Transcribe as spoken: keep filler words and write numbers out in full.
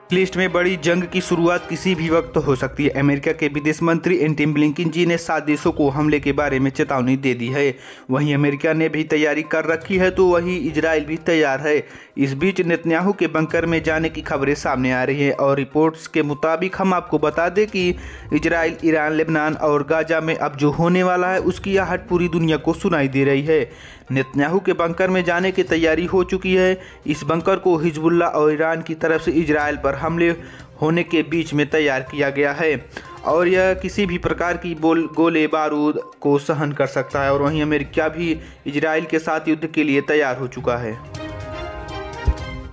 List में बड़ी जंग की शुरुआत किसी भी वक्त हो सकती है। अमेरिका के विदेश मंत्री एंटनी ब्लिंकन जी ने सात देशों को हमले के बारे में चेतावनी दे दी है। वहीं अमेरिका ने भी तैयारी कर रखी है तो वहीं इजराइल भी तैयार है। इस बीच नेतन्याहू के बंकर में जाने की खबरें सामने आ रही हैं और रिपोर्ट्स के मुताबिक हम आपको बता दें कि इजराइल, ईरान, लेबनान और गाजा में अब जो होने वाला है उसकी आहट पूरी दुनिया को सुनाई दे रही है। नेतन्याहू के बंकर में जाने की तैयारी हो चुकी है। इस बंकर को हिजबुल्लाह और ईरान की तरफ से इजराइल पर हमले होने के बीच में तैयार किया गया है और यह किसी भी प्रकार की बोल गोले बारूद को सहन कर सकता है। और वहीं अमेरिका भी इजराइल के साथ युद्ध के लिए तैयार हो चुका है।